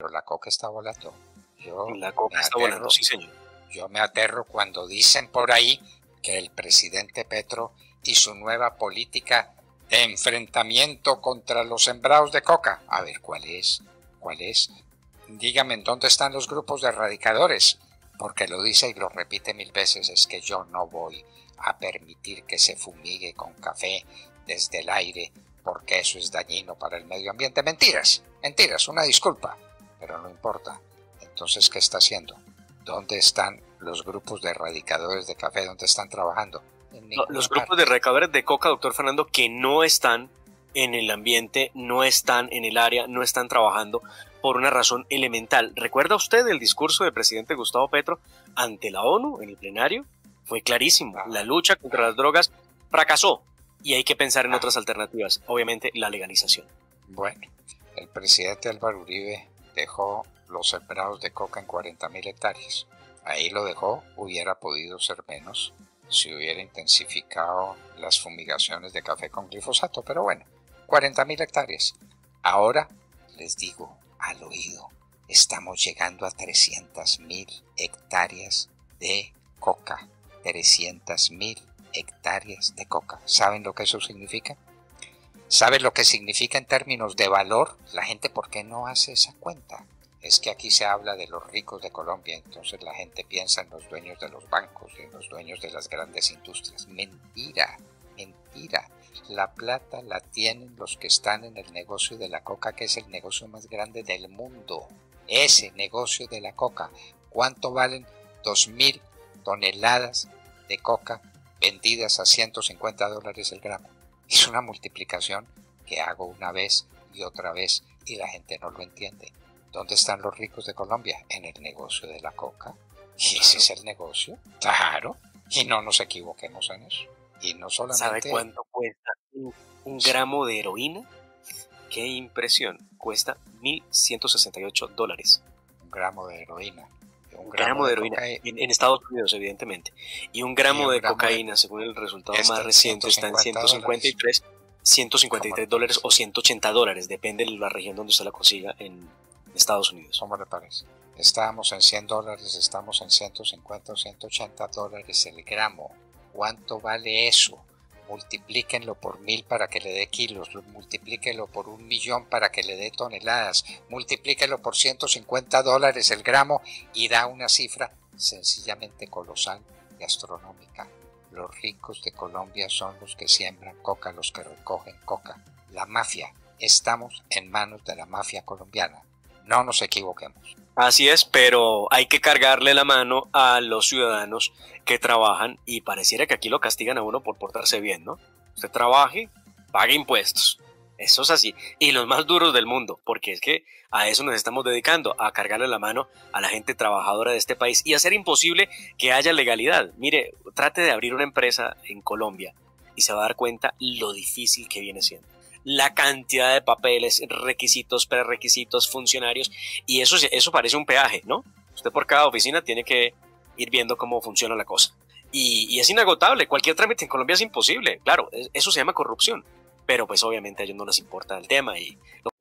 pero la coca está volando. La coca está volando, sí, señor. Yo me aterro cuando dicen por ahí que el presidente Petro y su nueva política de enfrentamiento contra los sembrados de coca. A ver, ¿cuál es? ¿Cuál es? Dígame, ¿en dónde están los grupos de erradicadores? Porque lo dice y lo repite 1000 veces, es que yo no voy a permitir que se fumigue con café desde el aire, porque eso es dañino para el medio ambiente. Mentiras, mentiras, una disculpa, pero no importa. Entonces, ¿qué está haciendo? ¿Dónde están los grupos de erradicadores de café? ¿Dónde están trabajando? Los grupos de erradicadores de coca, doctor Fernando, que no están en el ambiente, no están en el área, no están trabajando por una razón elemental. ¿Recuerda usted el discurso del presidente Gustavo Petro ante la ONU en el plenario? Fue clarísimo. La lucha contra las drogas fracasó y hay que pensar en otras alternativas. Obviamente, la legalización. Bueno, el presidente Álvaro Uribe dejó los sembrados de coca en 40.000 hectáreas. Ahí lo dejó, hubiera podido ser menos si hubiera intensificado las fumigaciones de café con glifosato, pero bueno, 40.000 hectáreas. Ahora les digo al oído, estamos llegando a 300.000 hectáreas de coca. 300.000 hectáreas de coca. ¿Saben lo que eso significa? ¿Saben lo que significa en términos de valor? La gente, ¿por qué no hace esa cuenta? Es que aquí se habla de los ricos de Colombia, entonces la gente piensa en los dueños de los bancos y en los dueños de las grandes industrias. Mentira, mentira. La plata la tienen los que están en el negocio de la coca, que es el negocio más grande del mundo. Ese negocio de la coca. ¿Cuánto valen 2.000 toneladas de coca vendidas a $150 el gramo? Es una multiplicación que hago una vez y otra vez y la gente no lo entiende. ¿Dónde están los ricos de Colombia? En el negocio de la coca. ¿Y ese es el negocio? Claro. Y no nos equivoquemos en eso. Y no solamente... ¿Sabe cuánto cuesta un gramo de heroína? ¡Qué impresión! Cuesta $1.168. Un gramo de heroína. Un gramo de heroína en Estados Unidos, evidentemente. Y un gramo de cocaína, según el resultado más reciente, está en $153 o $180, depende de la región donde usted la consiga en Estados Unidos. ¿Cómo le parece? Estábamos en $100, estamos en $150 o $180 el gramo. ¿Cuánto vale eso? Multiplíquenlo por 1000 para que le dé kilos, multiplíquenlo por 1.000.000 para que le dé toneladas, multiplíquenlo por $150 el gramo y da una cifra sencillamente colosal y astronómica. Los ricos de Colombia son los que siembran coca, los que recogen coca. La mafia, estamos en manos de la mafia colombiana. No nos equivoquemos. Así es, pero hay que cargarle la mano a los ciudadanos que trabajan y pareciera que aquí lo castigan a uno por portarse bien, ¿no? Usted trabaje, pague impuestos. Eso es así. Y los más duros del mundo, porque es que a eso nos estamos dedicando, a cargarle la mano a la gente trabajadora de este país y hacer imposible que haya legalidad. Mire, trate de abrir una empresa en Colombia y se va a dar cuenta lo difícil que viene siendo. La cantidad de papeles, requisitos, prerequisitos, funcionarios, y eso parece un peaje, ¿no? Usted por cada oficina tiene que ir viendo cómo funciona la cosa. Y es inagotable, cualquier trámite en Colombia es imposible, claro, eso se llama corrupción, pero pues obviamente a ellos no les importa el tema y